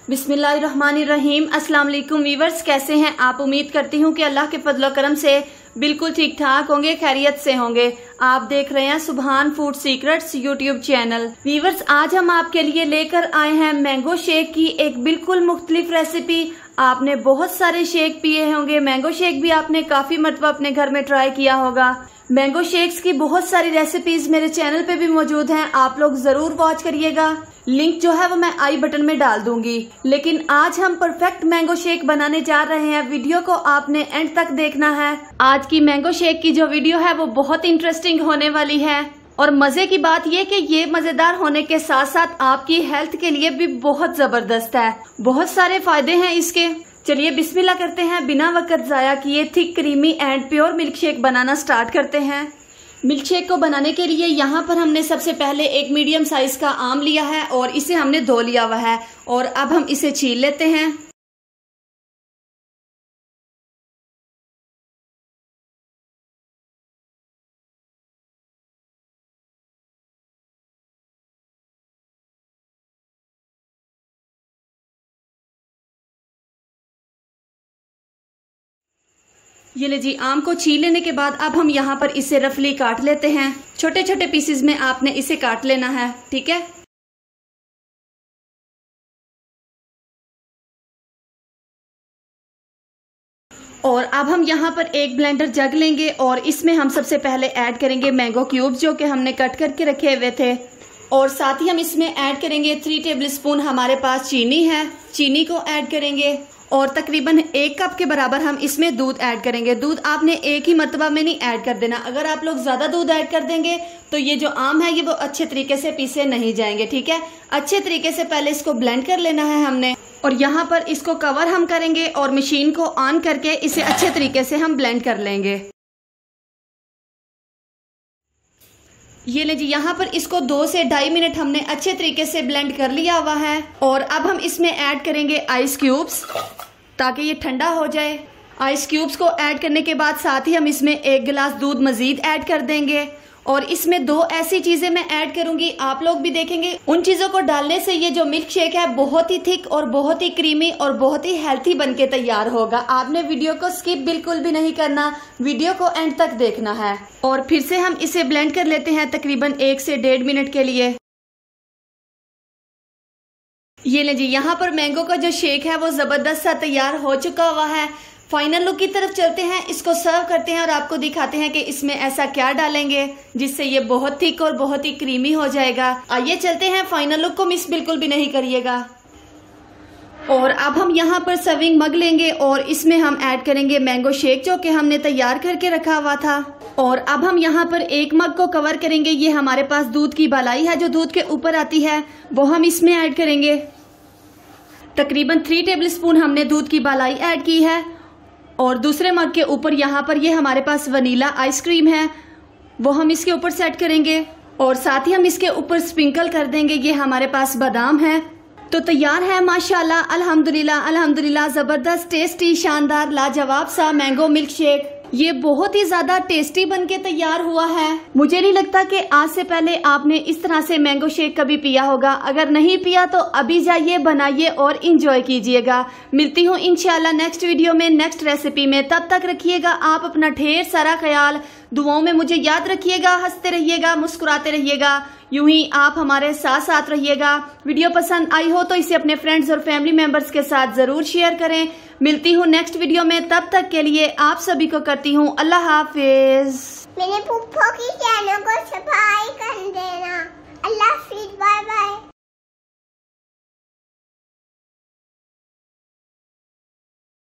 बिस्मिल्लाहिर्रहमानिर्रहीम। अस्सलाम वालेकुम वीवर्स, कैसे हैं आप? उम्मीद करती हूँ कि अल्लाह के फजल करम से बिल्कुल ठीक ठाक होंगे, खैरियत से होंगे। आप देख रहे हैं Subhan food secrets YouTube channel. Viewers, आज हम आपके लिए लेकर आए हैं मैंगो शेक की एक बिल्कुल मुख्तलिफ रेसिपी। आपने बहुत सारे शेक पिए होंगे, मैंगो शेक भी आपने काफी मरतबा अपने घर में ट्राई किया होगा। मैंगो शेक्स की बहुत सारी रेसिपीज मेरे चैनल पे भी मौजूद हैं, आप लोग जरूर वॉच करिएगा। लिंक जो है वो मैं आई बटन में डाल दूंगी। लेकिन आज हम परफेक्ट मैंगो शेक बनाने जा रहे हैं। वीडियो को आपने एंड तक देखना है। आज की मैंगो शेक की जो वीडियो है वो बहुत इंटरेस्टिंग होने वाली है। और मजे की बात ये कि ये मजेदार होने के साथ साथ आपकी हेल्थ के लिए भी बहुत जबरदस्त है। बहुत सारे फायदे हैं इसके। चलिए बिस्मिल्लाह करते हैं, बिना वक्त जाया किए thick creamy and pure milk shake बनाना स्टार्ट करते हैं। मिल्क शेक को बनाने के लिए यहाँ पर हमने सबसे पहले एक मीडियम साइज का आम लिया है और इसे हमने धो लिया हुआ है और अब हम इसे छील लेते हैं। ये ले जी, आम को छील लेने के बाद अब हम यहाँ पर इसे रफली काट लेते हैं। छोटे छोटे पीसेस में आपने इसे काट लेना है, ठीक है। और अब हम यहाँ पर एक ब्लेंडर जग लेंगे और इसमें हम सबसे पहले ऐड करेंगे मैंगो क्यूब्स जो कि हमने कट करके रखे हुए थे। और साथ ही हम इसमें ऐड करेंगे 3 टेबलस्पून हमारे पास चीनी है, चीनी को ऐड करेंगे। और तकरीबन 1 कप के बराबर हम इसमें दूध ऐड करेंगे। दूध आपने एक ही मरतबा में नहीं ऐड कर देना। अगर आप लोग ज्यादा दूध ऐड कर देंगे तो ये जो आम है ये वो अच्छे तरीके से पीसे नहीं जाएंगे, ठीक है। अच्छे तरीके से पहले इसको ब्लेंड कर लेना है हमने। और यहाँ पर इसको कवर हम करेंगे और मशीन को ऑन करके इसे अच्छे तरीके से हम ब्लेंड कर लेंगे। ये ले जी, यहाँ पर इसको 2 से 2.5 मिनट हमने अच्छे तरीके से ब्लेंड कर लिया हुआ है। और अब हम इसमें ऐड करेंगे आइस क्यूब्स ताकि ये ठंडा हो जाए। आइस क्यूब्स को ऐड करने के बाद साथ ही हम इसमें 1 गिलास दूध मजीद ऐड कर देंगे। और इसमें 2 ऐसी चीजें मैं ऐड करूंगी, आप लोग भी देखेंगे। उन चीजों को डालने से ये जो मिल्क शेक है बहुत ही थिक और बहुत ही क्रीमी और बहुत ही हेल्थी बनके तैयार होगा। आपने वीडियो को स्किप बिल्कुल भी नहीं करना, वीडियो को एंड तक देखना है। और फिर से हम इसे ब्लेंड कर लेते हैं तकरीबन 1 से 1.5 मिनट के लिए। ये ले जी, यहाँ पर मैंगो का जो शेक है वो जबरदस्त सा तैयार हो चुका हुआ है। फाइनल लुक की तरफ चलते हैं, इसको सर्व करते हैं और आपको दिखाते हैं कि इसमें ऐसा क्या डालेंगे जिससे ये बहुत थिक और बहुत ही क्रीमी हो जाएगा। आइए चलते हैं, फाइनल लुक को मिस बिल्कुल भी नहीं करिएगा। और अब हम यहाँ पर सर्विंग मग लेंगे और इसमें हम ऐड करेंगे मैंगो शेक जो कि हमने तैयार करके रखा हुआ था। और अब हम यहाँ पर 1 मग को कवर करेंगे। ये हमारे पास दूध की बालाई है जो दूध के ऊपर आती है, वो हम इसमें ऐड करेंगे। तकरीबन 3 टेबलस्पून हमने दूध की बालाई ऐड की है। और दूसरे मग के ऊपर यहाँ पर ये हमारे पास वनीला आइसक्रीम है, वो हम इसके ऊपर सेट करेंगे। और साथ ही हम इसके ऊपर स्प्रिंकल कर देंगे, ये हमारे पास बादाम है। तो तैयार है माशाल्लाह, अल्हम्दुलिल्लाह अल्हम्दुलिल्लाह, जबरदस्त टेस्टी शानदार लाजवाब सा मैंगो मिल्क शेक। ये बहुत ही ज्यादा टेस्टी बनके तैयार हुआ है। मुझे नहीं लगता कि आज से पहले आपने इस तरह से मैंगो शेक कभी पिया होगा। अगर नहीं पिया तो अभी जाइए, बनाइए और इंजॉय कीजिएगा। मिलती हूँ इंशाल्लाह नेक्स्ट वीडियो में, नेक्स्ट रेसिपी में। तब तक रखिएगा आप अपना ढेर सारा ख्याल। दुआओं में मुझे याद रखिएगा, हंसते रहिएगा, मुस्कुराते रहिएगा, यूं ही आप हमारे साथ साथ रहिएगा। वीडियो पसंद आई हो तो इसे अपने फ्रेंड्स और फैमिली मेंबर्स के साथ जरूर शेयर करें। मिलती हूँ नेक्स्ट वीडियो में, तब तक के लिए आप सभी को करती हूँ अल्लाह हाफिज।